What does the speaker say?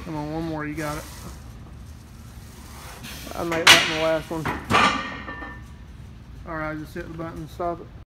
Come on, one more, you got it. I made that in the last one. Alright, just hit the button and stop it.